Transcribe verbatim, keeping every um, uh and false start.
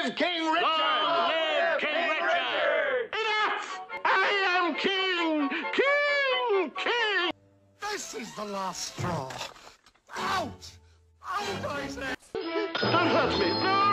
live King Richard! Long live King Richard! Enough! I am king! King! King! This is the last straw. Out! Out, I say! Don't hurt me! No!